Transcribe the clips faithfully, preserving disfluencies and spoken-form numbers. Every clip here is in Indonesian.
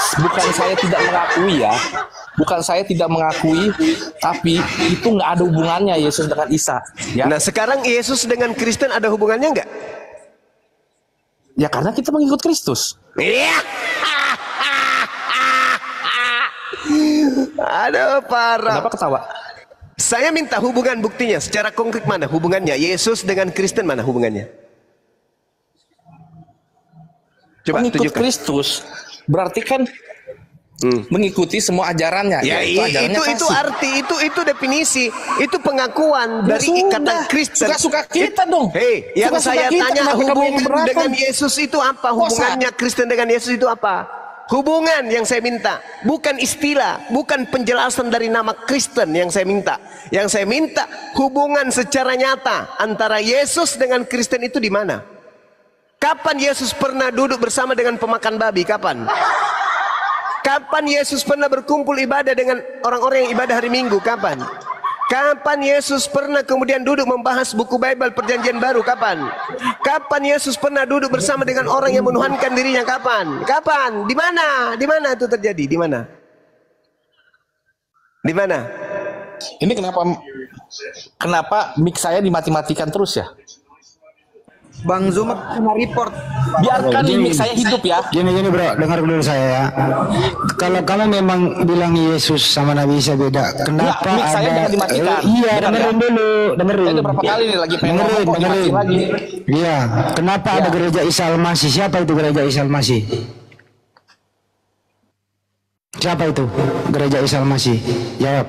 bukan saya tidak mengakui ya, bukan saya tidak mengakui, tapi itu nggak ada hubungannya Yesus dengan Isa. Ya. Nah sekarang Yesus dengan Kristen ada hubungannya nggak? Ya karena kita mengikut Kristus. Iya. Aduh parah. Kenapa ketawa? Saya minta hubungan buktinya. Secara konkret mana hubungannya? Yesus dengan Kristen mana hubungannya? Coba mengikut tunjukkan. Kristus berarti kan hmm. mengikuti semua ajarannya. Ya, itu ajarannya itu itu arti itu itu definisi itu pengakuan ya dari sudah. Ikatan Kristen. Suka-suka kita dong. Hei, yang suka-suka saya kita, tanya hubungan dengan Yesus itu apa? Hubungannya Kristen dengan Yesus itu apa? Hubungan yang saya minta, bukan istilah, bukan penjelasan dari nama Kristen yang saya minta. Yang saya minta hubungan secara nyata antara Yesus dengan Kristen itu di mana? Kapan Yesus pernah duduk bersama dengan pemakan babi? Kapan? Kapan Yesus pernah berkumpul ibadah dengan orang-orang yang ibadah hari Minggu? Kapan? Kapan Yesus pernah kemudian duduk membahas buku Bible Perjanjian Baru? Kapan? Kapan Yesus pernah duduk bersama dengan orang yang menuhankan dirinya? Kapan? Kapan? Di mana? Di mana itu terjadi? Di mana? Di mana? Ini kenapa kenapa mic saya dimati-matikan terus ya? Bang Zuma kena report. Biarkan mic saya hidup ya. Gini gini bro, dengar dulu saya ya. Kalau kamu memang bilang Yesus sama Nabi Isa beda, kenapa ya, mic ada? saya jangan dimatikan. Eh, iya, dengerin ya? dulu, dengerin. Saya udah berapa kali nih lagi pengen dengerin, ngomong dengerin. lagi. Iya, kenapa ya. ada gereja Isa Al-Masih? Siapa itu gereja Isa Al-Masih? Siapa itu gereja Isa Al-Masih? Jawab.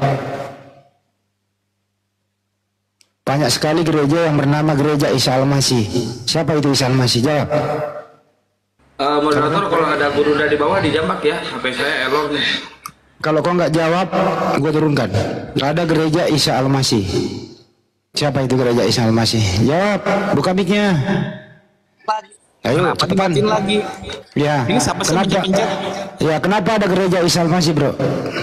Banyak sekali gereja yang bernama gereja Isa Al-Masih. Siapa itu Isa Al-Masih? Jawab. Uh, moderator, kalau ada guru udah di bawah dijambak ya. H P saya error nih. Kalau kau nggak jawab, gue turunkan. Ada gereja Isa Al-Masih. Siapa itu gereja Isa Al-Masih? Jawab. Buka mic-nya. Ayo, kenapa cepetan. lagi? Ya. Ini siapa sih kenapa? pencet? Ya, kenapa ada gereja Isa Al-Masih, bro?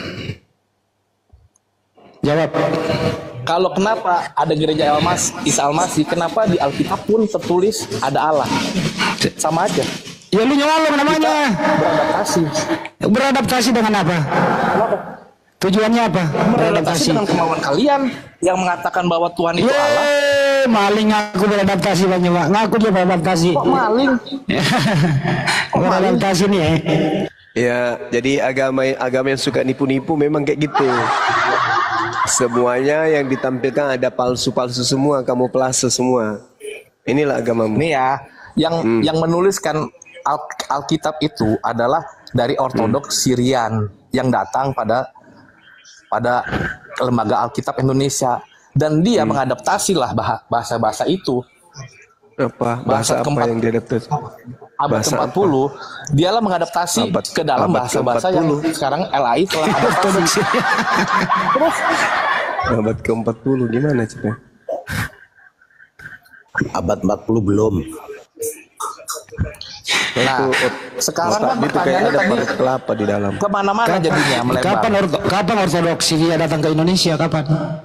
Jawab. Kalau kenapa ada gereja Al-Mas, Isa Al-Masih, kenapa di Alkitab pun tertulis ada Allah? Sama aja. Ya lu nyolong namanya. Beradaptasi. Beradaptasi dengan apa? Kenapa? Tujuannya apa? Beradaptasi dengan kemauan kalian yang mengatakan bahwa Tuhan itu Yeay, Allah. maling ngaku beradaptasi banyak Pak. Ngaku dia beradaptasi. Kok maling? Kok beradaptasi nih ya. Ya, jadi agama agama yang suka nipu-nipu memang kayak gitu. Semuanya yang ditampilkan ada palsu-palsu semua, kamuflase semua. Inilah agamamu. Nih ya, yang hmm. yang menuliskan Al Alkitab itu adalah dari Ortodoks hmm. Syrian yang datang pada pada lembaga Alkitab Indonesia, dan dia hmm. mengadaptasi lah bahasa-bahasa itu. Apa bahasa, bahasa apa yang dia adaptasi? Abad ke empat puluh, dialah mengadaptasi abad, ke dalam bahasa-bahasa yang sekarang L A I telah adaptasi. Terus abad ke empat puluh gimana cerita? Abad empat puluh belum. Nah, sekarang kan pertanyaannya tadi kelapa di dalam. Kemana-mana jadinya melebar. Kapan orto, kapan Ortodoks Syria datang ke Indonesia? Kapan?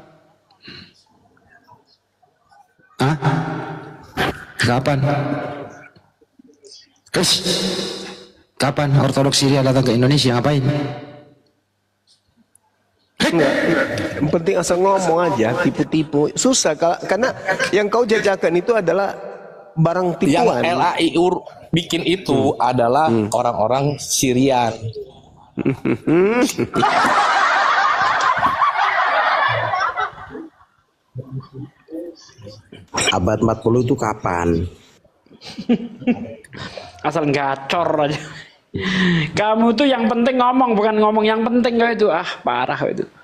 Hah? Kapan? Terus kapan Ortodoks Syria datang ke Indonesia? Ngapain? Enggak, yang penting asal ngomong aja, tipu-tipu. Susah karena yang kau jajakan itu adalah barang tipuan. Yang L A I U bikin itu hmm. adalah orang-orang hmm. Syrian. Abad empat puluh itu kapan? Asal gacor aja. Kamu tuh yang penting ngomong, bukan ngomong yang penting kau itu. Ah, parah kau itu.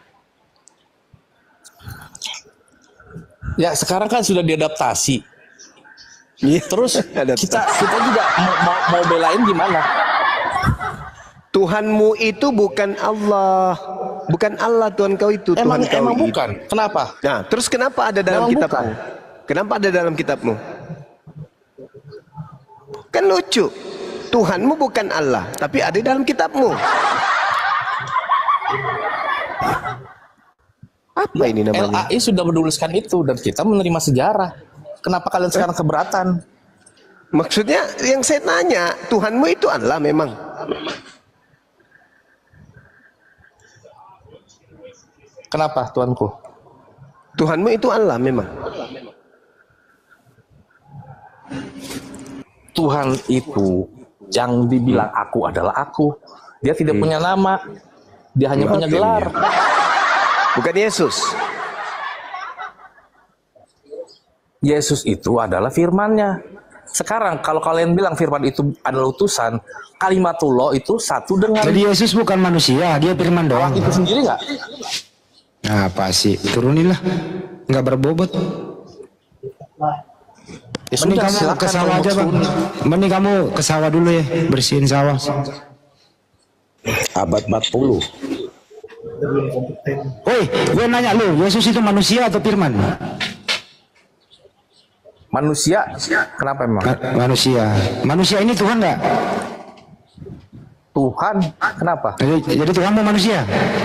Ya, sekarang kan sudah diadaptasi. Iya. Terus kita kita juga mau, mau, mau belain gimana? Tuhanmu itu bukan Allah, bukan Allah Tuhan kau itu. Emang, Tuhan kau emang itu. bukan. Kenapa? Nah, terus kenapa ada dalam emang kitabmu? Bukan. Kenapa ada dalam kitabmu? Kan lucu. Tuhanmu bukan Allah, tapi ada dalam kitabmu. Apa ini namanya? L A I sudah menuliskan itu dan kita menerima sejarah. Kenapa kalian sekarang keberatan? Maksudnya yang saya tanya, Tuhanmu itu Allah memang. Kenapa Tuanku? Tuhanmu itu Allah memang. Tuhan itu yang dibilang aku adalah aku. Dia tidak hmm. punya nama. Dia hanya punya gelar. Bukan Yesus. Yesus itu adalah firman-Nya. Sekarang kalau kalian bilang firman itu adalah utusan, kalimatullah itu satu dengan. Jadi Yesus bukan manusia, dia firman doang. Itu sendiri nggak? Apa sih? Turunilah, nggak berbobot. Ya Mending sudah, kamu ke sawah aja bang. Mending kamu ke sawah dulu ya, bersihin sawah. Abad empat puluh. Woi, gue nanya lu, Yesus itu manusia atau firman? Manusia. Kenapa emang? Ma manusia. Manusia ini Tuhan nggak? Tuhan. Kenapa? Jadi, jadi Tuhan mau manusia?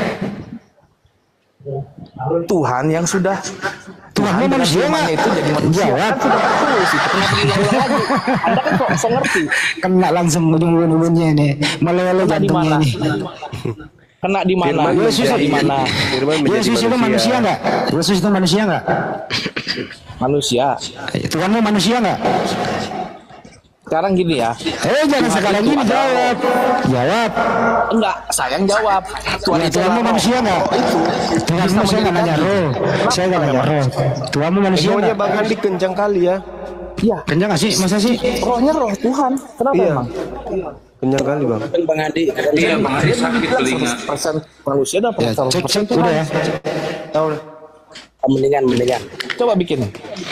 Tuhan yang sudah Tuhan mau manusia nggak? Itu jadi manusia. Jawab. Kan sudah tertulis itu. Kenapa diulang lagi? Anda kan kok so ngerti? Kena langsung ujung-ujungnya ini. Meleleh jantungnya ini. Kena di mana? Yesus di mana? Yesus itu manusia nggak? Yesus itu manusia nggak? Manusia. Tuhan mau manusia nggak? Sekarang gini ya. Eh jangan sekarang gini jawab. Jawab. Enggak, sayang jawab. Tuhan Ya, itu Tuhan mau manusia nggak? Tuhan mau saya nggak nanya roh. Saya nggak nanya roh. Tuhan mau manusia Rohnya nggak? Bang Andi kencang kali ya. Iya. Kencang nggak sih? Masa sih? Rohnya roh Tuhan. Kenapa Iya. emang? Kencang kali Bang. Bang Adi. Iya, Bang Adi sakit telinga. seratus persen manusia dan Ya, seratus cek persen cek udah ya. Tahu lah. Mendingan, mendingan. Coba bikin.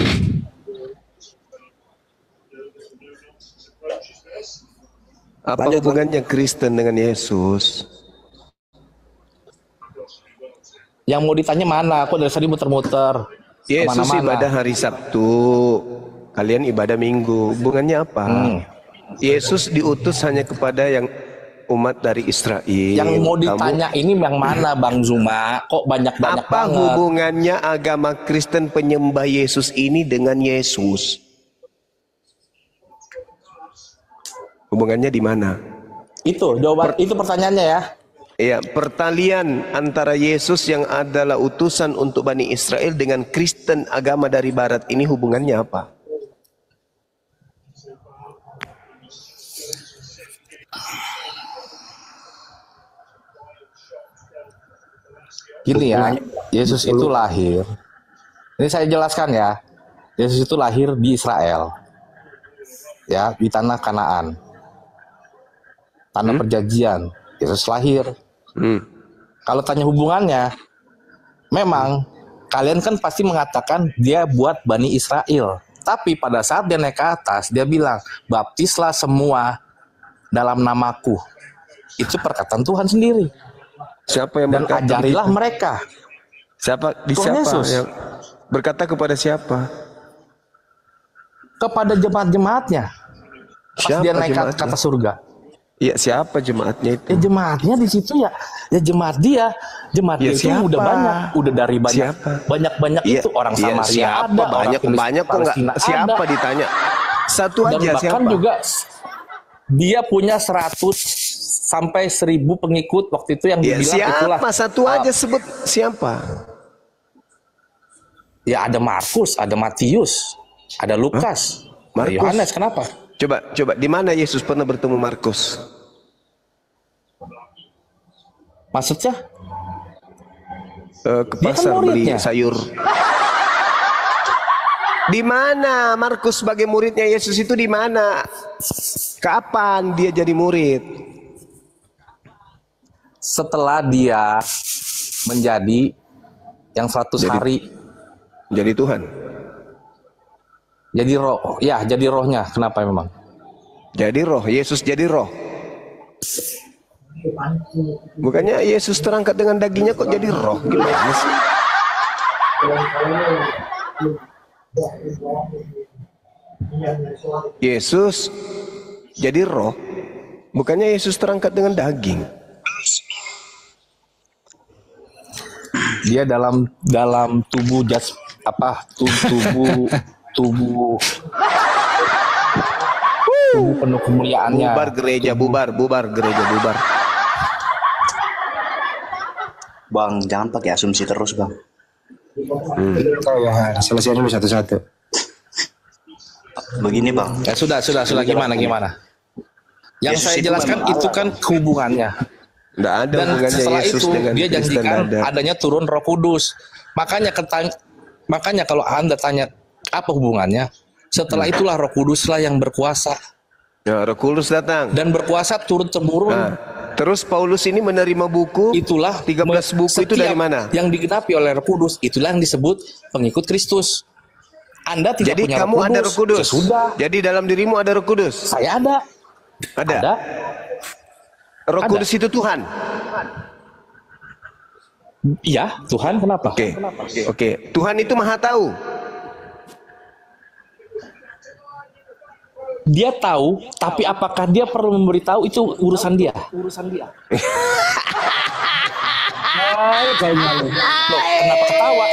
Apa hubungannya Kristen dengan Yesus? Yang mau ditanya mana? Aku dari tadi muter-muter. Yesus Kemana-mana. ibadah hari Sabtu, kalian ibadah Minggu. Hubungannya apa? Hmm. Yesus diutus hanya kepada yang umat dari Israel. Yang mau Kamu- ditanya ini yang mana Bang Zuma? Kok banyak-banyak apa banget? hubungannya agama Kristen penyembah Yesus ini dengan Yesus? Hubungannya di mana? Itu jawaban, itu pertanyaannya ya. Ya, pertalian antara Yesus yang adalah utusan untuk Bani Israel dengan Kristen agama dari Barat ini hubungannya apa? Gini ya, Yesus itu lahir. Ini saya jelaskan ya. Yesus itu lahir di Israel. Ya, di tanah Kanaan. Tanah hmm? perjanjian. Yesus lahir. Hmm. Kalau tanya hubungannya, memang kalian kan pasti mengatakan dia buat Bani Israel. Tapi pada saat dia naik ke atas, dia bilang, baptislah semua dalam namaku. Itu perkataan Tuhan sendiri. Siapa yang Dan berkata ajarilah begitu? mereka. Siapa di Tuhan siapa Yesus. yang berkata kepada siapa? Kepada jemaat-jemaatnya. Pas Siapa dia naik ke jemaatnya? atas surga. Iya, siapa jemaatnya itu? Ya jemaatnya di situ ya, ya jemaat dia, jemaat Ya, dia itu siapa? udah banyak, udah dari banyak, Siapa? banyak banyak Iya, itu orang iya, Samaria siapa? ada, banyak orang banyak kok nggak? Palestina Siapa ada. ditanya? Satu Dan aja bahkan siapa? juga dia punya seratus sampai seribu pengikut waktu itu yang Ya, dibilang itulah. siapa? Satu uh, aja sebut siapa? Ya ada Markus, ada Matius, ada Lukas, ada Markus? Yohanes. Kenapa? Coba, coba di mana Yesus pernah bertemu Markus? Maksudnya? Eh, ke Dia kan pasar beli muridnya. sayur. Di mana Markus sebagai muridnya Yesus itu di mana? Kapan dia jadi murid? Setelah dia menjadi yang seratus Jadi- hari Jadi Tuhan. jadi roh, ya jadi rohnya. Kenapa memang? Jadi roh, Yesus jadi roh. Bukannya Yesus terangkat dengan dagingnya kok jadi roh? Gimana sih? Yesus jadi roh. Bukannya Yesus terangkat dengan daging. Dia dalam dalam tubuh jas apa tu- tubuh tubuh tubuh penuh kemuliaannya. Bubar gereja, bubar, bubar gereja, bubar. Bang, jangan pakai asumsi terus, Bang. Hmm. Oh, Yohan, selesai dulu satu-satu. Begini, Bang. Ya sudah, sudah, sudah gimana gimana. Yang Yesus saya itu jelaskan memang itu Allah. kan hubungannya. Nggak ada Dan hubungannya setelah Yesus itu dengan dia Kristen, janjikan ada. adanya turun Roh Kudus. Makanya ketanya, makanya kalau Anda tanya apa hubungannya, setelah itulah Roh Kuduslah yang berkuasa Ya, Roh Kudus datang. dan berkuasa turun temurun. Nah, terus Paulus ini menerima buku. Itulah tiga belas buku itu setiap dari mana? Yang digenapi oleh Roh Kudus, itulah yang disebut pengikut Kristus. Anda tidak Jadi punya kamu Roh Kudus. ada Roh Kudus. Sesudah Jadi dalam dirimu ada Roh Kudus. saya ada. Ada. Ada. Roh Ada. Kudus itu Tuhan. Iya, Tuhan kenapa? Oke. Oke. Tuhan itu Maha tahu. Dia tahu, tapi apakah dia perlu memberitahu itu urusan dia. Urusan dia. Loh, kenapa ketawa?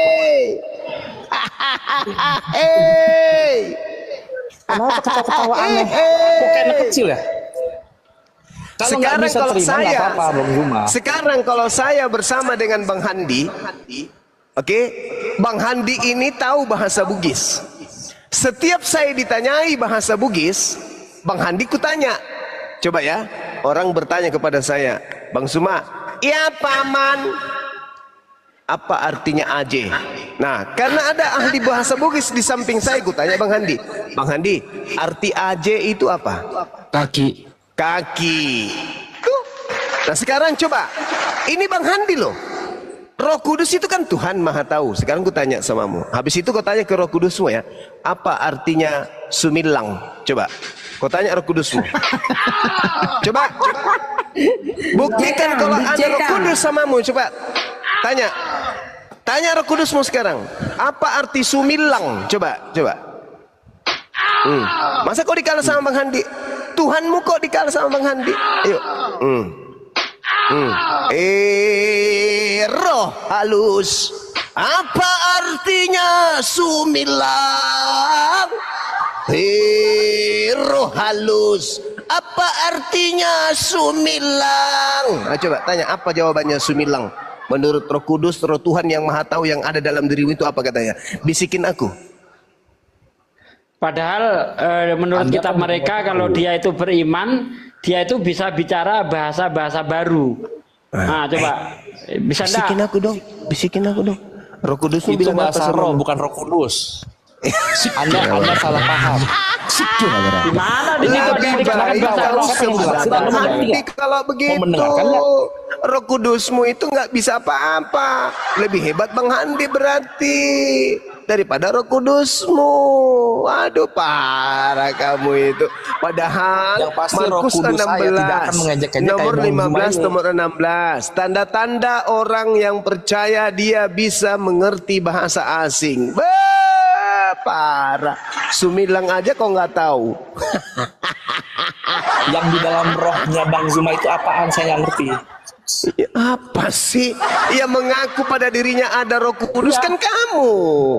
Hey. Kenapa ketawa-ketawa aneh? Kok kayak anak kecil ya? Kalau nggak Sekarang bisa kalau terima, nggak saya, apa-apa, Bang Zuma. sekarang kalau saya bersama dengan Bang Handi, oke, Bang Handi ini tahu bahasa Bugis. Setiap saya ditanyai bahasa Bugis, Bang Handi kutanya, coba ya, orang bertanya kepada saya, Bang Zuma, ya paman, apa artinya aje? Nah, karena ada ahli bahasa Bugis di samping saya, kutanya Bang Handi, Bang Handi, arti aje itu apa? Kaki. Kaki. Tuh. Nah sekarang coba, ini Bang Handi loh. Roh Kudus itu kan Tuhan Maha Tahu. Sekarang ku tanya samamu. Habis itu kau tanya ke Roh Kudusmu ya. Apa artinya sumilang? Coba. Kau tanya Roh Kudusmu. Coba. Buktikan kalau ada Roh Kudus samamu. Coba. Tanya. Tanya Roh Kudusmu sekarang. Apa arti sumilang? Coba. Coba. Hmm. Masa kau dikalah sama Bang Handi? Tuhanmu kok dikalah sama Bang Handi? Ayo. Hmm. Hmm. Eh, roh halus. Apa artinya sumilang? Eh, roh halus. Apa artinya sumilang? Nah, coba tanya apa jawabannya sumilang? Menurut Roh Kudus, Roh Tuhan yang Maha Tahu yang ada dalam dirimu itu apa katanya? Bisikin aku. Padahal eh, menurut Anda kitab kan mereka kalau dia itu beriman, dia itu bisa bicara bahasa-bahasa baru. Nah, coba bisa Bisikin enggak? aku dong. Bisikin aku dong. Roh Kudus Itu bilang apa bahasa sama roh, kamu? bukan Roh Kudus. Anda Anda salah paham. Di mana di situ ada yang dikatakan Baik, bahasa kalau roh? Siapa yang bilang? Bang Anda mendengar Handi, nggak? kalau begitu mendengarkan nggak? Roh Kudusmu itu nggak bisa apa-apa. Lebih hebat Bang Handi berarti daripada Roh Kudusmu. Aduh parah kamu itu. Padahal Yang pasti Roh Markus Kudus saya tidak akan mengejek-ejek nomor kayak Bang lima belas Zuma ini. nomor enam belas. Tanda-tanda orang yang percaya dia bisa mengerti bahasa asing. Be parah. Sumilang aja kok nggak tahu. Yang di dalam rohnya Bang Zuma itu apaan saya nggak ngerti. Ya, apa sih? Yang mengaku pada dirinya ada Roh Kudus Ya. kan kamu.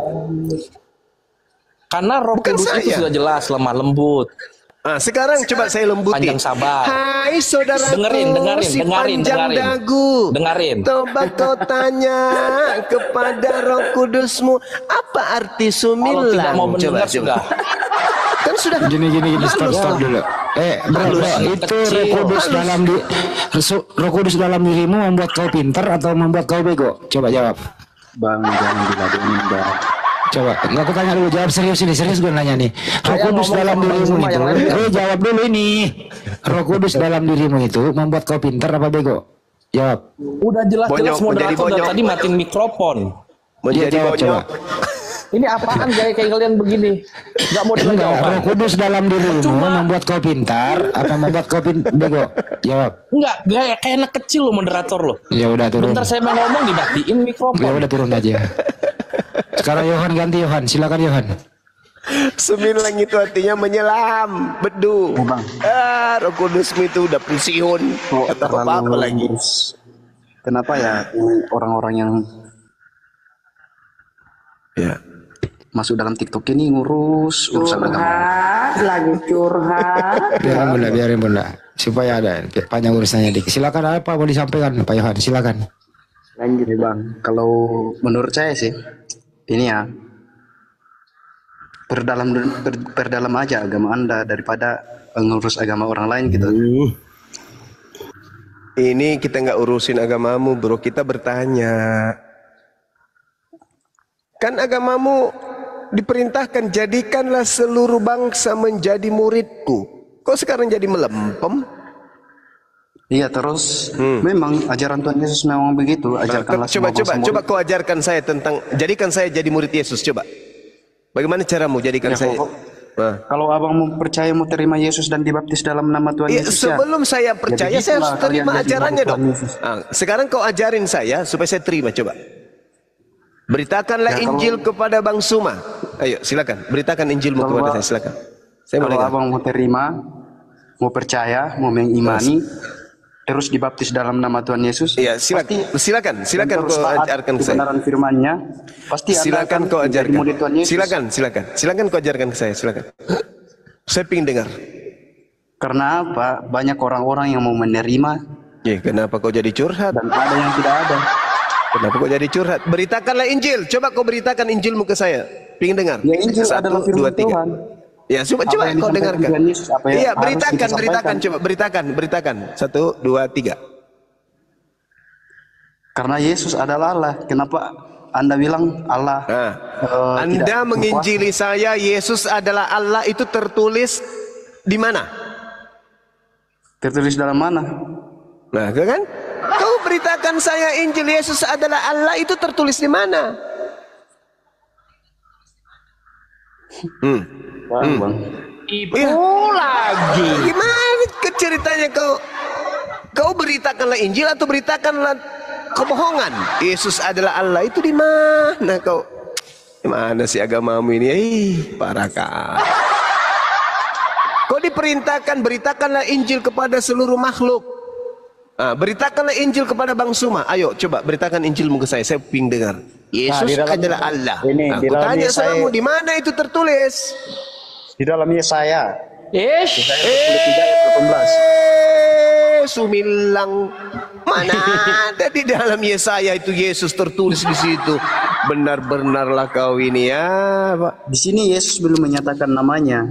Karena Roh Bukan Kudus itu saya. sudah jelas lemah lembut. Ah, sekarang coba saya lembutin. Panjang sabar. Hai saudaraku, Dengerin, dengerin, si dengerin, panjang dengerin. dagu. Dengerin. Coba kau tanya kepada Roh Kudusmu, apa arti Kalau sumilang? tidak mau mendengar sudah. Kan sudah. Gini gini gini stop stop dulu. Eh, bro, bro, itu Roh Kudus dalam di Resu- Roh Kudus dalam dirimu membuat kau pintar atau membuat kau bego? Coba jawab. Bang, jangan diladenin, Bang. Coba, enggak aku tanya dulu, jawab serius ini, serius gue nanya nih. Roh Saya Kudus ngomong dalam sama Bang dirimu Zuma itu, yang lain. eh jawab dulu ini. Roh Kudus dalam dirimu itu membuat kau pintar apa bego? Jawab. Udah jelas-jelas Bonyok, menjadi moderator dari bonyok. tadi matiin mikrofon. Menjadi Iya, jawab, bonyok. Ini apaan gaya kayak kalian begini? Gak mau dengar Enggak, jawaban. Roh Kudus dalam dirimu Cuma- membuat kau pintar apa membuat kau pin bego? Jawab. Enggak, gaya kayak anak kecil lo moderator lo. Ya udah turun. Bentar saya mau ngomong dimatiin Ya mikrofon. udah turun aja. Sekarang Yohan ganti Yohan, silakan Yohan. Sumilang itu artinya menyelam, bedu. Ah, Roh Kudusmu itu udah pensiun. Atau apa-apa lagi. Kenapa ya ini orang-orang yang Ya. masuk dalam TikTok ini ngurus urusan agama? Curhat, lagi curhat. Biarin bunda, biarin bunda, supaya ada panjang urusannya dikit. Silakan apa mau disampaikan Pak Yohan, silakan. Lanjut bang. Kalau menurut saya sih, ini ya perdalam per, perdalam aja agama Anda daripada ngurus agama orang lain gitu. Uh. Ini kita nggak urusin agamamu, bro. Kita bertanya. Kan agamamu diperintahkan jadikanlah seluruh bangsa menjadi muridku. Kok sekarang jadi melempem? Iya terus hmm. memang ajaran Tuhan Yesus memang begitu. Ajarkanlah nah, coba coba coba kau ajarkan saya tentang jadikan saya jadi murid Yesus. Coba. Bagaimana caramu jadikan ya, saya? Kok, nah. Kalau abang mau percaya mau terima Yesus dan dibaptis dalam nama Tuhan ya, Yesus sebelum ya, saya percaya saya harus terima ajarannya dong. Nah, sekarang kau ajarin saya supaya saya terima. Coba. Beritakanlah ya, Injil kalau, kepada Bang Suma. Ayo silakan. Beritakan Injilmu kalau, kepada saya silakan. Saya kalau abang mau terima, mau percaya, mau mengimani. Yes. Terus dibaptis dalam nama Tuhan Yesus. Iya, silakan. Pasti, silakan, silakan kau ajarkan ke saya. Kebenaran firman-Nya, pasti silakan kau ajarkan. Silakan, silakan. Silakan kau ajarkan ke saya, silakan. Saya ingin dengar. Karena apa? Banyak orang-orang yang mau menerima. Ya, kenapa kau jadi curhat? Dan ada yang tidak ada. Kenapa kau jadi curhat? Beritakanlah Injil. Coba kau beritakan Injilmu ke saya. Ingin dengar. Ya, Injil Satu, adalah firman dua, tiga. Tuhan. Ya, coba coba kau dengarkan. Yesus, iya, beritakan, beritakan, coba beritakan, beritakan. Satu, dua, tiga. Karena Yesus adalah Allah. Kenapa Anda bilang Allah? Nah, uh, Anda menginjili saya, Yesus adalah Allah, itu tertulis di mana? Tertulis dalam mana? Nah, kan? Kau beritakan saya Injil Yesus adalah Allah, itu tertulis di mana? Hmm. Bang, hmm. bang. Ibu ya. Lagi. Gimana ceritanya kau? Kau beritakanlah Injil atau beritakanlah kebohongan? Yesus adalah Allah itu di mana kau? Di mana sih agamamu ini? Ih, parah kah? Kau diperintahkan beritakanlah Injil kepada seluruh makhluk. Ah, beritakanlah Injil kepada Bang Suma. Ayo coba beritakan Injilmu ke saya. Saya ping dengar. Yesus nah, dalam, adalah Allah. Ini, nah, aku tanya sama di mana itu tertulis? Di dalam Yesaya. Yes. Eh, sumilang. Mana ada di dalam Yesaya itu Yesus tertulis di situ? Benar-benarlah kau ini ya, Pak. Di sini Yesus belum menyatakan namanya.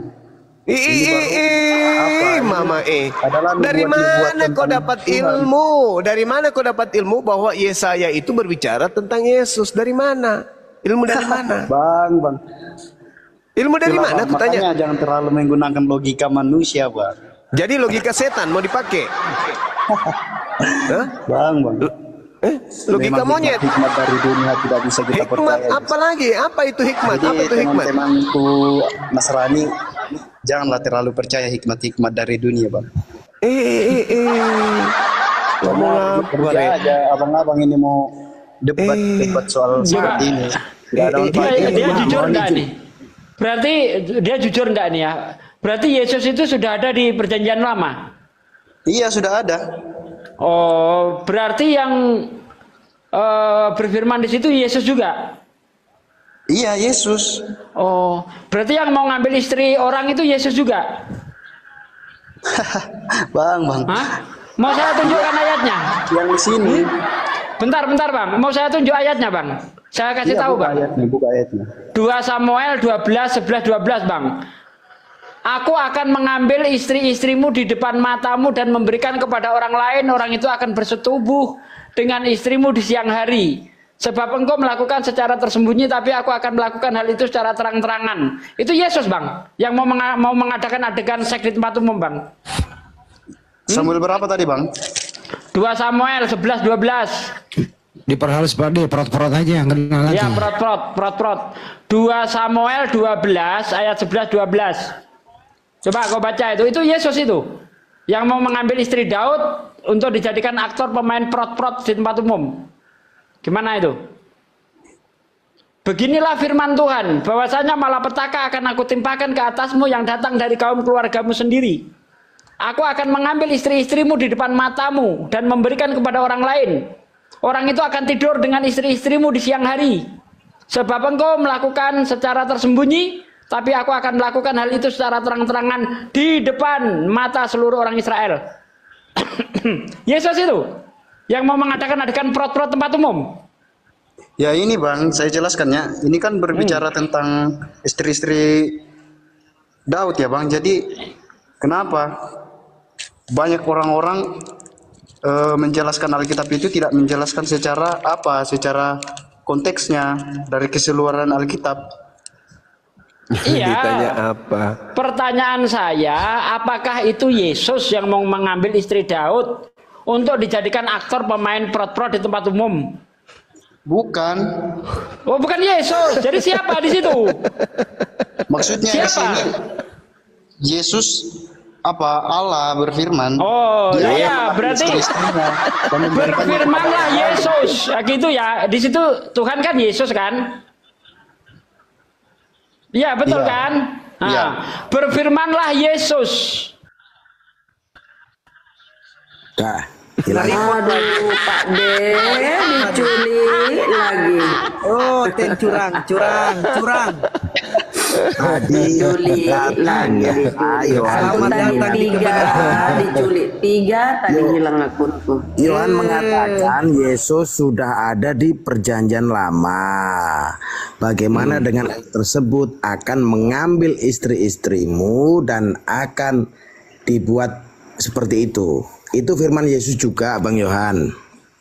Ih, mama eh. Dari mana kau dapat ilmu? Dari mana kau dapat ilmu bahwa Yesaya itu berbicara tentang Yesus? Dari mana? Ilmu dari mana? Bang, bang. Ilmu dari Itulah, mana? Aku tanya. Jangan terlalu menggunakan logika manusia, Bang. Jadi logika setan mau dipakai? Hah? Bang, bang. Eh, logika memang monyet. Hikmat dari dunia tidak bisa kita hikmat percaya. Apa lagi? Apa itu hikmat? Jadi, apa itu hikmat? teman-temanku Nasrani, janganlah terlalu percaya hikmat-hikmat dari dunia, Bang. Eh, eh, eh, eh. Ngomong apa ya? Aja abang-abang ini mau debat eh. debat soal seperti ini. Tidak ada dia, dia, dia jujur enggak nih? Berarti dia jujur enggak nih ya? Berarti Yesus itu sudah ada di Perjanjian Lama? Iya, sudah ada. Oh, berarti yang uh, berfirman di situ Yesus juga? Iya, Yesus. Oh, berarti yang mau ngambil istri orang itu Yesus juga? Bang, bang. Hah? Mau saya tunjukkan ayatnya? Yang di sini. Bentar, bentar, Bang. Mau saya tunjuk ayatnya, Bang? Saya kasih iya, tahu, buka Bang. Ayatnya, buka ayatnya. dua Samuel dua belas, sebelas, dua belas, Bang. Aku akan mengambil istri-istrimu di depan matamu dan memberikan kepada orang lain. Orang itu akan bersetubuh dengan istrimu di siang hari. Sebab engkau melakukan secara tersembunyi, tapi aku akan melakukan hal itu secara terang-terangan. Itu Yesus, Bang, yang mau, menga mau mengadakan adegan seks di tempat umum, Bang. Hmm? Samuel berapa tadi, Bang? dua Samuel sebelas, dua belas. Diperhalus pada perot-perot aja, kenal lagi. Ya, perot-perot, perot-perot. dua Samuel dua belas ayat sebelas, dua belas. Coba kau baca itu, itu Yesus itu yang mau mengambil istri Daud untuk dijadikan aktor pemain prot-prot di tempat umum. Gimana itu? Beginilah firman Tuhan, bahwasanya malapetaka akan aku timpakan ke atasmu yang datang dari kaum keluargamu sendiri. Aku akan mengambil istri-istrimu di depan matamu dan memberikan kepada orang lain. Orang itu akan tidur dengan istri-istrimu di siang hari. Sebab engkau melakukan secara tersembunyi, tapi aku akan melakukan hal itu secara terang-terangan di depan mata seluruh orang Israel. Yesus itu yang mau mengadakan adakan prot-prot tempat umum? Ya ini Bang, saya jelaskannya. Ini kan berbicara hmm. tentang istri-istri Daud ya Bang. Jadi kenapa banyak orang-orang e, menjelaskan Alkitab itu tidak menjelaskan secara apa, secara konteksnya dari keseluruhan Alkitab. Iya. Ditanya apa? Pertanyaan saya, apakah itu Yesus yang mau mengambil istri Daud untuk dijadikan aktor pemain prot-prot di tempat umum? Bukan. Oh, bukan Yesus. Jadi siapa di situ? Maksudnya siapa? di sini Yesus apa Allah berfirman. Oh, iya, berarti berfirmanlah Yesus. Ya, gitu ya. Di situ Tuhan kan Yesus kan? Iya, betul ya. Kan? Nah, ya. Berfirmanlah Yesus. Dah. Aduh, Pak De diculik lagi. Oh, ten curang, curang, curang. Tadi diculik lagi. Ayo, selamat datang tiga, diculik tiga, tadi hilang akunku. Yohan mengatakan Yesus sudah ada di perjanjian lama. Bagaimana hmm. dengan hal tersebut akan mengambil istri-istrimu dan akan dibuat seperti itu. Itu firman Yesus juga, Bang Yohan.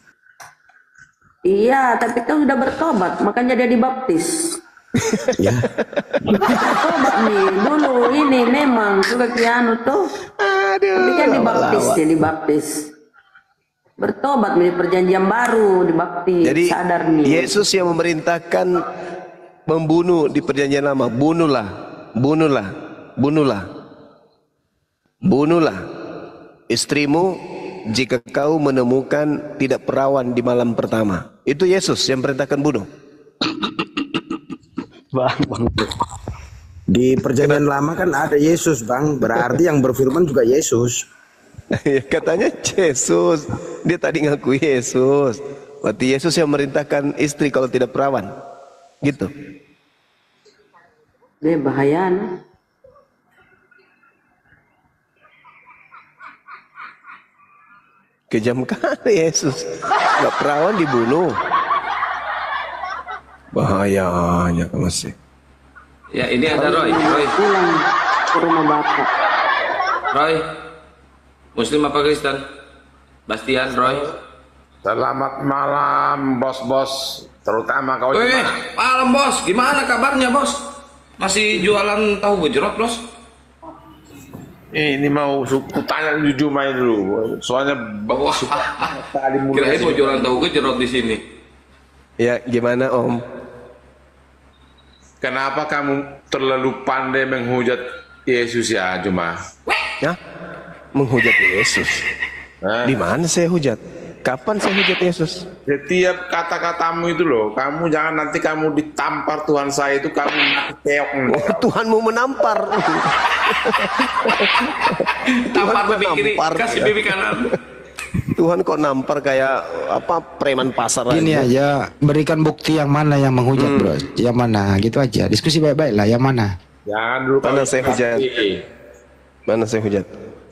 Iya, tapi kan sudah bertobat, makanya dia dibaptis. Ya. Bertobat nih, dulu ini memang juga kianu tuh. Aduh, tapi kan dibaptis ya, dibaptis. Bertobat nih, perjanjian baru, dibaptis. Jadi, sadar nih. Yesus yang memerintahkan membunuh di perjanjian lama. Bunuhlah, bunuhlah, bunuhlah, bunuhlah istrimu jika kau menemukan tidak perawan di malam pertama. Itu Yesus yang perintahkan bunuh. Bang, bang. Di perjanjian lama kan ada Yesus, Bang. Berarti yang berfirman juga Yesus. Katanya Yesus. Dia tadi ngaku Yesus. Berarti Yesus yang merintahkan istri kalau tidak perawan. Gitu. Dia bahaya. Nah. Kejam kali Yesus. Gak perawan dibunuh. Bahayanya masih. Ya ini ada Roy. Roy. Pulang ke rumah bapak. Roy. Muslim apa Kristen? Bastian, Roy. Selamat malam bos-bos. Terutama kau. Eh, malam bos. Gimana kabarnya bos? Masih jualan tahu gejrot bos? Ini mau suku tanya jujur main dulu, soalnya bahwa kirain mau jualan tahu gejrot di sini. Ya gimana Om? Kenapa kamu terlalu pandai menghujat Yesus ya Juma? Ya, menghujat Yesus. Hah? Di mana saya hujat? Kapan saya hujat Yesus? Setiap kata-katamu itu loh, kamu jangan nanti kamu ditampar Tuhan saya itu kamu keok. Oh, Tuhanmu menampar. Tampar pipi kiri, kasih pipi kanan. Tuhan kok nampar kayak apa preman pasar aja. Gini aja, berikan bukti yang mana yang menghujat, hmm. Bro. Yang mana, gitu aja. Diskusi baik-baik lah, yang mana? Jangan dulu. Mana saya hujat? Mana saya hujat?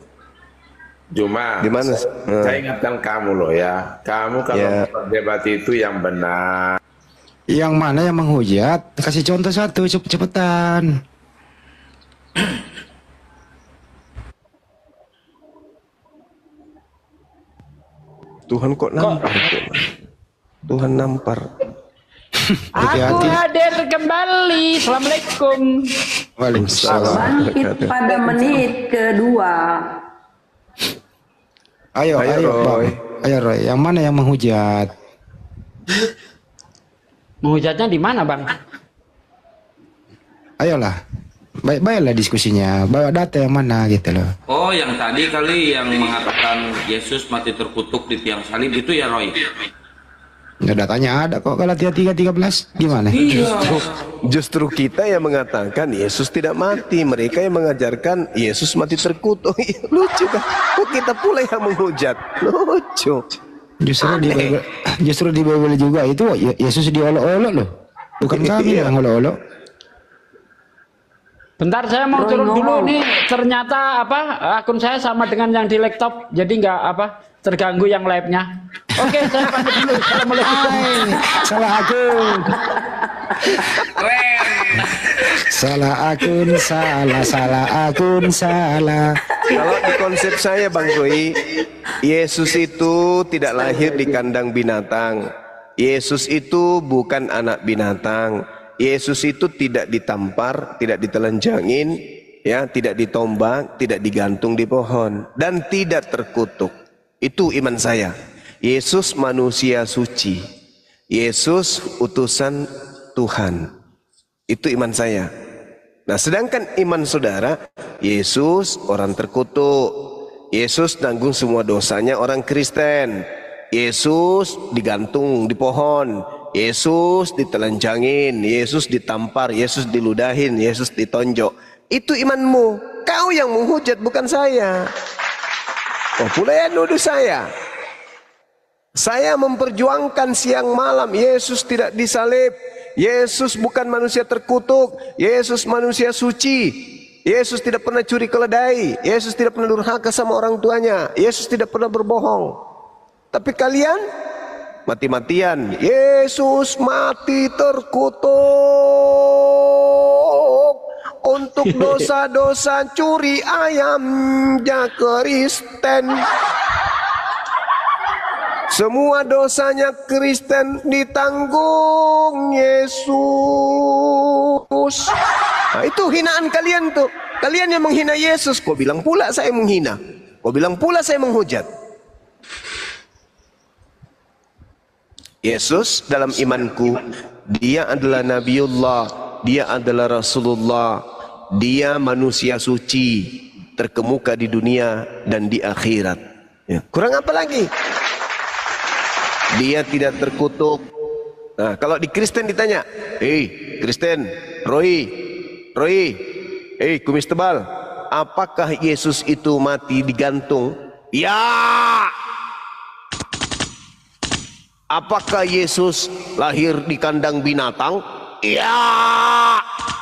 Cuma, gimana? Saya, hmm. saya ingatkan kamu loh ya, kamu kalau yeah. berdebat itu yang benar. Yang mana yang menghujat? Kasih contoh satu, cepet-cepetan. Tuhan kok nampar? Tuhan nampar. Aku hadir kembali. Assalamualaikum. Waalaikumsalam. Bangkit pada menit kedua. Ayo, ayo, ayo Roy. Ayo Roy, yang mana yang menghujat? Menghujatnya di mana, Bang? Ayolah. Baik-baiklah diskusinya. Bawa data yang mana gitu loh. Oh, yang tadi kali yang mengatakan Yesus mati terkutuk di tiang salib itu ya, Roy? Ya, datanya ada kok. Galatia tiga tiga belas gimana? Justru, justru kita yang mengatakan Yesus tidak mati. Mereka yang mengajarkan Yesus mati terkutuk. Lucu kan? Kok kita pula yang menghujat? Lucu. Justru di Bible, justru di Bible juga itu Yesus diolok-olok loh. Bukan kami yang olok-olok. Bentar, saya mau turun dulu nih. Ternyata apa akun saya sama dengan yang di laptop. Jadi nggak apa terganggu yang live-nya. Oke, saya pamit dulu. Assalamualaikum. Salah akun. Salah akun, salah, salah akun, salah. Kalau di konsep saya Bang Koi, Yesus itu tidak lahir di kandang binatang. Yesus itu bukan anak binatang. Yesus itu tidak ditampar, tidak ditelanjangin, ya, tidak ditombak, tidak digantung di pohon, dan tidak terkutuk. Itu iman saya. Yesus manusia suci. Yesus utusan Tuhan. Itu iman saya. Nah, sedangkan iman saudara, Yesus orang terkutuk. Yesus nanggung semua dosanya orang Kristen. Yesus digantung di pohon. Yesus ditelanjangin. Yesus ditampar. Yesus diludahin. Yesus ditonjok. Itu imanmu. Kau yang menghujat, bukan saya. Oh, pula yang nuduh saya. Saya memperjuangkan siang malam. Yesus tidak disalib. Yesus bukan manusia terkutuk. Yesus manusia suci. Yesus tidak pernah curi keledai. Yesus tidak pernah durhaka sama orang tuanya. Yesus tidak pernah berbohong. Tapi kalian mati-matian. Yesus mati terkutuk untuk dosa-dosa curi ayamnya Kristen. Semua dosanya Kristen ditanggung Yesus. Nah, itu hinaan kalian tuh. Kalian yang menghina Yesus. Kau bilang pula saya menghina. Kau bilang pula saya menghujat. Yesus dalam imanku, dia adalah Nabiullah, dia adalah Rasulullah, dia manusia suci, terkemuka di dunia dan di akhirat. Ya. Kurang apa lagi? Dia tidak terkutuk. Nah, kalau di Kristen ditanya, hei Kristen, Roy, Roy, hei kumis tebal, apakah Yesus itu mati digantung? Ya. Apakah Yesus lahir di kandang binatang? Ya.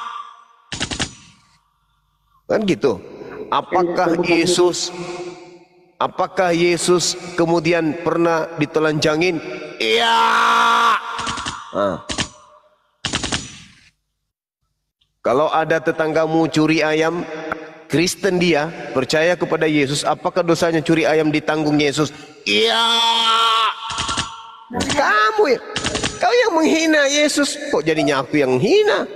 Kan gitu. Apakah Yesus Apakah Yesus kemudian pernah ditelanjangin? Iya. Nah. Kalau ada tetanggamu curi ayam, Kristen dia, percaya kepada Yesus, apakah dosanya curi ayam ditanggung Yesus? Iya. Kamu ya, kau yang menghina Yesus, kok jadinya aku yang menghina?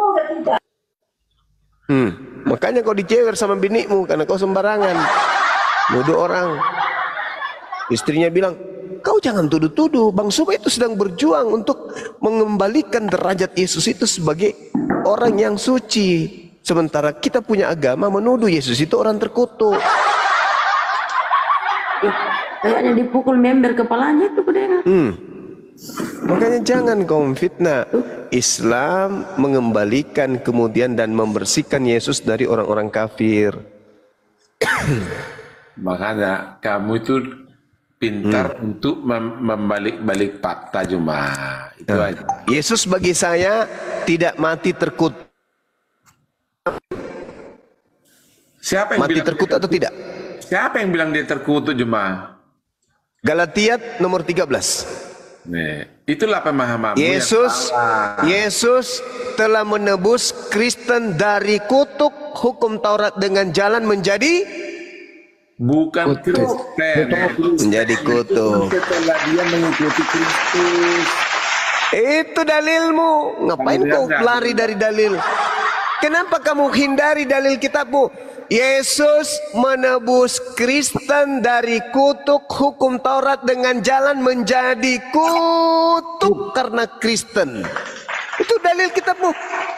Hmm, makanya kau dicewer sama binikmu karena kau sembarangan. Nuduh orang. Istrinya bilang, kau jangan tuduh-tuduh. Bang Suba itu sedang berjuang untuk mengembalikan derajat Yesus itu sebagai orang yang suci. Sementara kita punya agama menuduh Yesus itu orang terkutuk. Kayaknya dipukul member kepalanya itu pendengar. Hmm. Makanya jangan kau fitnah. Islam mengembalikan kemudian dan membersihkan Yesus dari orang-orang kafir. Makanya kamu itu pintar hmm. untuk mem membalik-balik fakta cuma itu nah, aja. Yesus bagi saya tidak mati terkutuk. Siapa yang mati bilang terkutuk atau tidak? Siapa yang bilang dia terkutuk cuma? Galatia nomor tiga belas. Nih, itulah pemahamanmu. Yesus Yesus telah menebus Kristen dari kutuk hukum Taurat dengan jalan menjadi bukan Kristen, menjadi kutuk. Setelah dia mengikuti Kristus. Itu dalilmu. Ngapain kau lari dari dalil? Kenapa kamu hindari dalil kitabmu? Yesus menebus Kristen dari kutuk hukum Taurat dengan jalan menjadi kutuk karena Kristen. Itu dalil kitabmu.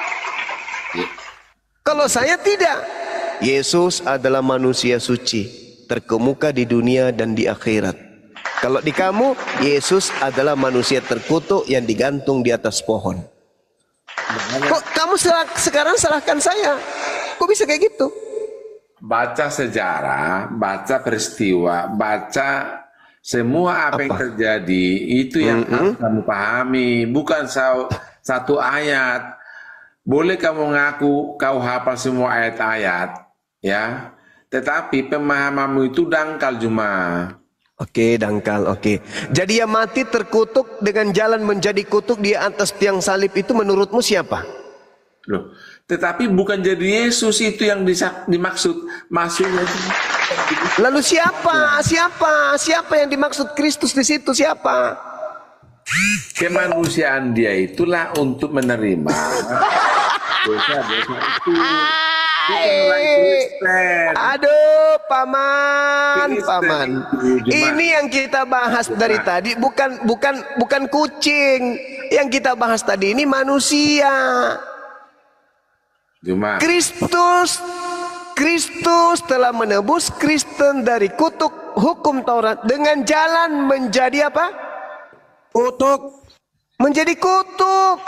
Kalau saya tidak. Yesus adalah manusia suci, terkemuka di dunia dan di akhirat. Kalau di kamu, Yesus adalah manusia terkutuk yang digantung di atas pohon. Kok kamu sekarang salahkan saya? Kok bisa kayak gitu? Baca sejarah, baca peristiwa, baca semua apa, apa? yang terjadi, itu yang mm-hmm. harus kamu pahami. Bukan satu ayat. Boleh kamu ngaku kau hafal semua ayat-ayat, ya. Tetapi pemahamanmu itu dangkal cuma. Oke, dangkal. Oke. Jadi yang mati terkutuk dengan jalan menjadi kutuk di atas tiang salib itu menurutmu siapa? Loh, tetapi bukan jadi Yesus itu yang disa- dimaksud. Maksudnya itu. Lalu siapa? Siapa? Siapa yang dimaksud Kristus di situ? Siapa? Kemanusiaan dia itulah untuk menerima dosa-dosa itu. Aduh, paman, paman. Ini yang kita bahas dari tadi bukan bukan bukan kucing. Yang kita bahas tadi ini manusia. Cuma Kristus Kristus telah menebus Kristen dari kutuk hukum Taurat dengan jalan menjadi apa? Kutuk. Menjadi kutuk.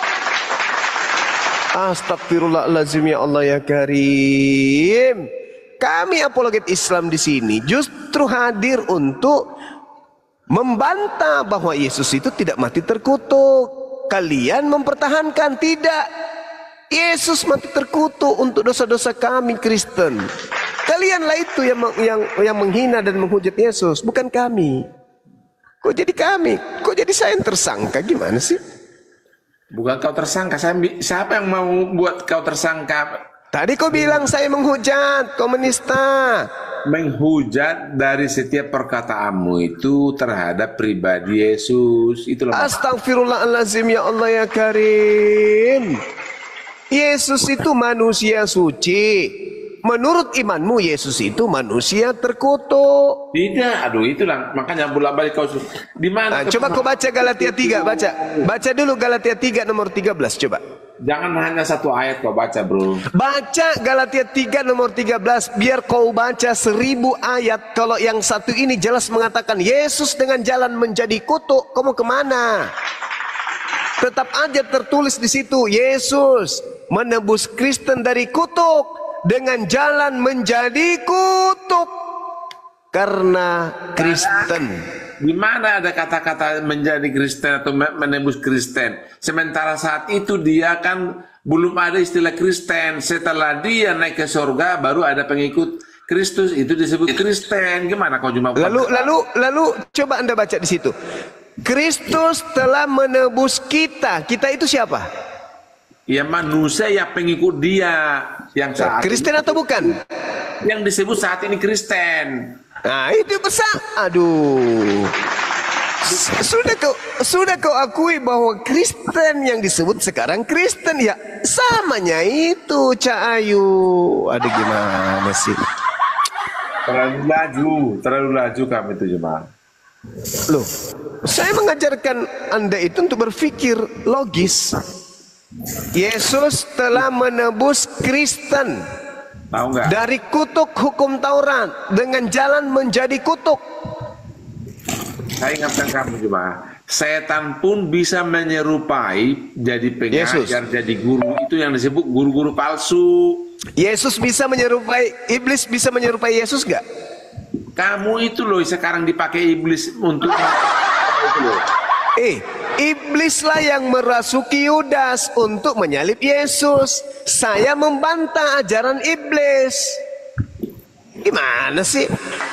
Astagfirullahaladzim, ya Allah ya Karim. Kami apologet Islam di sini justru hadir untuk membantah bahwa Yesus itu tidak mati terkutuk. Kalian mempertahankan tidak. Yesus mati terkutuk untuk dosa-dosa kami Kristen. Kalianlah itu yang yang yang menghina dan menghujat Yesus, bukan kami. Kok jadi kami? Kok jadi saya yang tersangka? Gimana sih? bukan kau tersangka. Saya, siapa yang mau buat kau tersangka? Tadi kau bilang saya menghujat, kau menista. Menghujat dari setiap perkataanmu itu terhadap pribadi Yesus. Itulah. Astagfirullahaladzim, ya Allah ya Karim. Yesus itu manusia suci. Menurut imanmu Yesus itu manusia terkutuk. Tidak, aduh itulah makanya bolak-balik kau di mana? Nah, coba kau baca Galatia tiga, baca. Baca dulu Galatia tiga nomor tiga belas, coba. Jangan hanya satu ayat kau baca, bro. Baca Galatia tiga nomor tiga belas, biar kau baca seribu ayat. Kalau yang satu ini jelas mengatakan Yesus dengan jalan menjadi kutuk, kamu kemana? Tetap aja tertulis di situ Yesus menebus Kristen dari kutuk dengan jalan menjadi kutuk karena Kristen. Di mana ada kata-kata menjadi Kristen atau menebus Kristen? Sementara saat itu dia kan belum ada istilah Kristen. Setelah dia naik ke surga baru ada pengikut Kristus, itu disebut Kristen. Gimana kau cuma lalu lalu lalu coba Anda baca di situ. Kristus telah menebus kita. Kita itu siapa? Ya manusia yang pengikut dia yang saat Kristen ini, atau bukan? Yang disebut saat ini Kristen. Nah itu besar. Aduh. Sudah kau sudah kau akui bahwa Kristen yang disebut sekarang Kristen ya samanya itu Cak Ayu. Ada gimana sih? Terlalu laju, terlalu laju kami itu jemaah. Loh, saya mengajarkan Anda itu untuk berpikir logis. Yesus telah menebus Kristen Tahu nggak? dari kutuk hukum Taurat dengan jalan menjadi kutuk. Saya ingatkan kamu jemaah, setan pun bisa menyerupai jadi pengajar, Yesus. jadi guru. Itu yang disebut guru-guru palsu. Yesus bisa menyerupai, iblis bisa menyerupai Yesus nggak? Kamu itu loh sekarang dipakai iblis untuk itu loh. Eh, iblislah yang merasuki Yudas untuk menyalib Yesus. Saya membantah ajaran iblis. Gimana sih?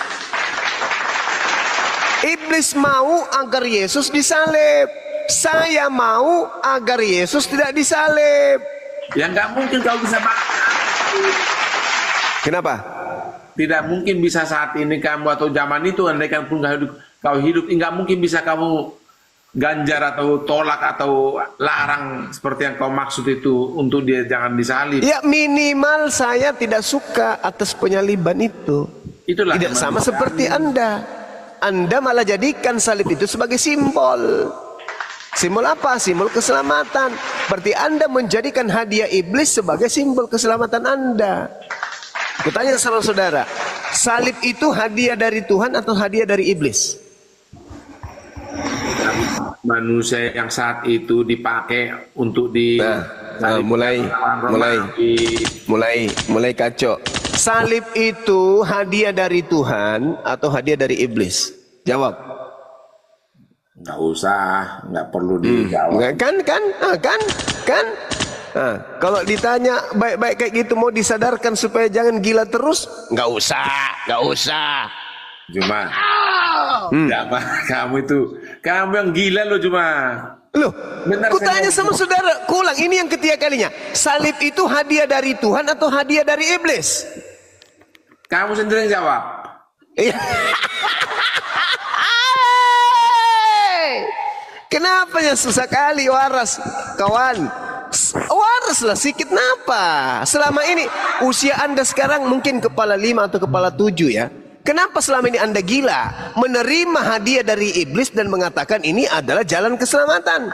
Iblis mau agar Yesus disalib. Saya mau agar Yesus tidak disalib. Ya nggak mungkin kau bisa makan. Kenapa? Tidak mungkin bisa saat ini kamu atau zaman itu andaikan pun kau hidup, kau hidup nggak mungkin bisa kamu ganjar atau tolak atau larang seperti yang kau maksud itu untuk dia jangan disalib. Ya minimal saya tidak suka atas penyaliban itu. Itulah tidak sama seperti Anda. Anda malah jadikan salib itu sebagai simbol. Simbol apa? Simbol keselamatan. Berarti Anda menjadikan hadiah iblis sebagai simbol keselamatan Anda. Kutanya sama saudara, salib itu hadiah dari Tuhan atau hadiah dari iblis? Manusia yang saat itu dipakai untuk di nah, nah, mulai mulai mulai mulai kacau. Salib itu hadiah dari Tuhan atau hadiah dari iblis? Jawab. Nggak usah, nggak perlu dijawab. Hmm. Kan kan ah, kan kan. Nah, kalau ditanya baik-baik kayak gitu mau disadarkan supaya jangan gila terus, nggak usah, nggak usah. Cuma Hmm. Enggak, Pak. Kamu itu, kamu yang gila lo cuma. Loh, Benar, ku tanya saya- sama saudara, kulang ini yang ketiga kalinya. Salib itu hadiah dari Tuhan atau hadiah dari iblis? Kamu sendiri yang jawab. Iya. Kenapa ya susah kali waras, kawan? S- Waras lah sikit napa? Selama ini usia Anda sekarang mungkin kepala lima atau kepala tujuh ya. Kenapa selama ini Anda gila menerima hadiah dari iblis dan mengatakan ini adalah jalan keselamatan?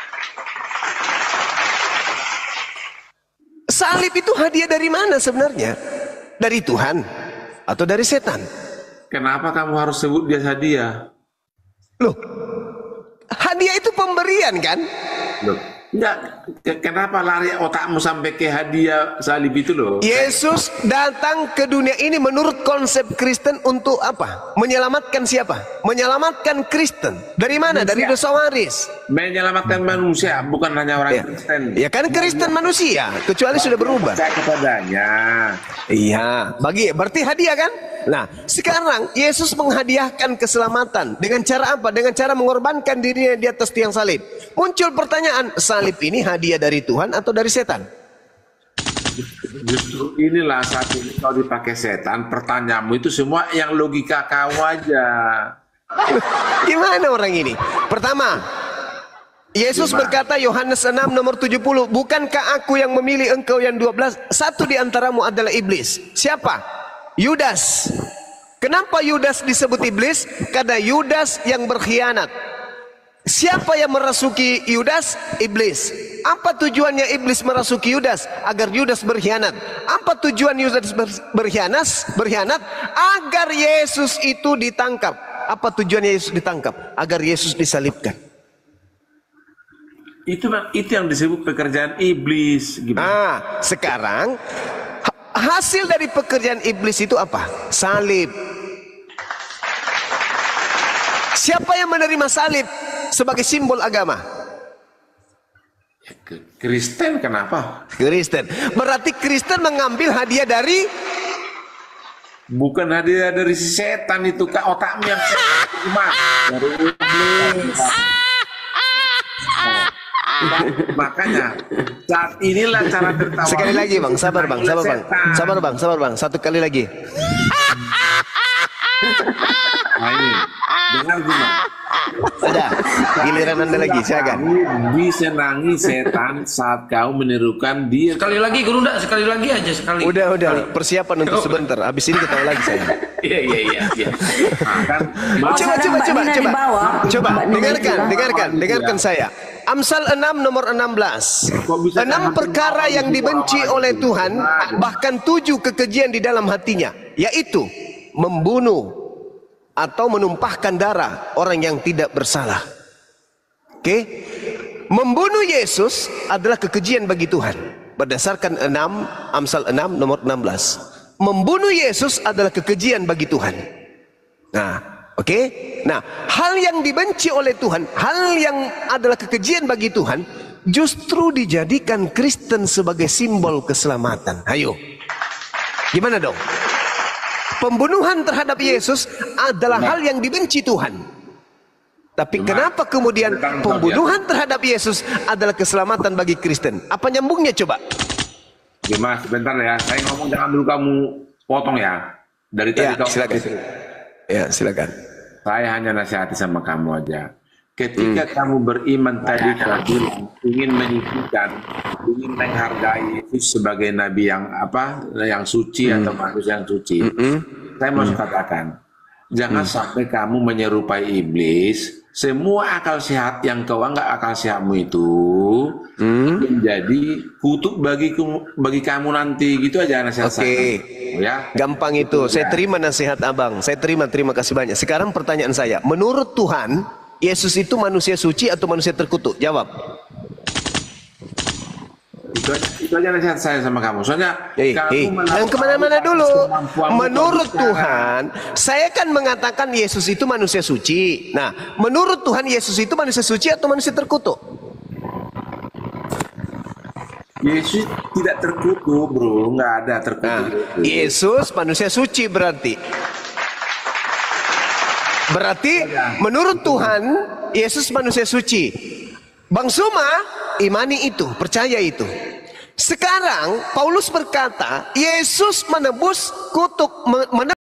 Salib itu hadiah dari mana sebenarnya? Dari Tuhan atau dari setan? Kenapa kamu harus sebut dia hadiah? Loh, hadiah itu pemberian kan? Loh, enggak. Ke- Kenapa lari otakmu sampai ke hadiah salib itu loh? Yesus datang ke dunia ini menurut konsep Kristen untuk apa? Menyelamatkan siapa? Menyelamatkan Kristen. Dari mana? Dari dosa waris. Menyelamatkan manusia, bukan hanya orang Ya. Kristen. Ya kan Kristen manusia, kecuali sudah berubah. Percaya kepadanya. Iya, bagi berarti hadiah kan? Nah, sekarang Yesus menghadiahkan keselamatan dengan cara apa? Dengan cara mengorbankan dirinya di atas tiang salib. Muncul pertanyaan, salib ini hadiah dari Tuhan atau dari setan? Justru inilah saat ini kalau dipakai setan, pertanyaanmu itu semua yang logika kau aja. Gimana orang ini? Pertama, Yesus Gimana? berkata Yohanes enam nomor tujuh puluh, bukankah aku yang memilih engkau yang dua belas? Satu di antaramu adalah iblis. Siapa? Yudas. Kenapa Yudas disebut iblis? Karena Yudas yang berkhianat. Siapa yang merasuki Yudas? Iblis. Apa tujuannya iblis merasuki Yudas? Agar Yudas berkhianat. Apa tujuan Yudas ber- berkhianat? Berkhianat agar Yesus itu ditangkap. Apa tujuannya Yesus ditangkap? Agar Yesus disalibkan. Itu itu yang disebut pekerjaan iblis. Gimana? Ah, sekarang ha- hasil dari pekerjaan iblis itu apa? Salib. Siapa yang menerima salib sebagai simbol agama? Ke- Kristen kenapa? Kristen. Berarti Kristen mengambil hadiah dari Bukan hadiah dari si setan itu, Kak. Otakmu yang setan. Gimana? Dari iblis. Nah, makanya saat inilah cara tertawa. sekali lagi bang, sabar bang, sabar bang, sabar bang, sabar bang, satu kali lagi. Nah, ini dengar gimana? Sudah, giliran anda lagi, silakan. Disenangi setan saat kau menirukan dia. Sekali lagi guru ndak, sekali lagi aja sekali. Udah, udah, persiapan untuk sebentar. Habis ini ketawa lagi saya. Iya iya iya. iya. Nah, kan, Coba, coba, Mbak coba, Nina di coba, bawah. coba, Mbak Nina dengarkan, juga. dengarkan, dengarkan saya. Amsal enam nomor enam belas. bisa Enam tangan perkara bawah yang di bawah dibenci di oleh bawah? Tuhan, bahkan tujuh kekejian di dalam hatinya, yaitu membunuh atau menumpahkan darah orang yang tidak bersalah. Oke, membunuh Yesus adalah kekejian bagi Tuhan. Berdasarkan enam Amsal enam nomor enam belas. Membunuh Yesus adalah kekejian bagi Tuhan. Nah, oke. Nah, hal yang dibenci oleh Tuhan, hal yang adalah kekejian bagi Tuhan, justru dijadikan Kristen sebagai simbol keselamatan. Ayo. Gimana dong? Pembunuhan terhadap Yesus adalah hal yang dibenci Tuhan. Tapi kenapa kemudian pembunuhan terhadap Yesus adalah keselamatan bagi Kristen? Apa nyambungnya coba? Dimas, sebentar ya. Saya ngomong jangan dulu kamu potong ya. Dari tadi Ya, kamu silakan. Ya, silakan. Saya hanya nasihati sama kamu aja. Ketika kamu beriman tadi kau bilang ingin menyucikan, ingin menghargai Yesus sebagai nabi yang apa, yang suci atau manusia yang suci. Saya mau katakan, jangan sampai kamu menyerupai iblis. Semua akal sehat yang kau anggap akal sehatmu itu menjadi kutuk bagi bagi kamu nanti, gitu aja nasihat Oke. saya. Ya. Gampang itu. Saya terima nasihat abang. Saya terima, terima kasih banyak. Sekarang pertanyaan saya, menurut Tuhan, Yesus itu manusia suci atau manusia terkutuk? Jawab. Itu aja, itu aja nasihat saya sama kamu. Soalnya Eh, kamu eh, melakukan jangan kemana-mana dulu. kemampuanmu Menurut berbicara. Tuhan, saya kan mengatakan Yesus itu manusia suci. Nah, menurut Tuhan Yesus itu manusia suci atau manusia terkutuk? Yesus tidak terkutuk, bro. Nggak ada terkutuk. Nah, Yesus manusia suci berarti. Berarti menurut Tuhan Yesus manusia suci. Bang Suma imani itu, percaya itu. Sekarang Paulus berkata Yesus menebus kutuk menebus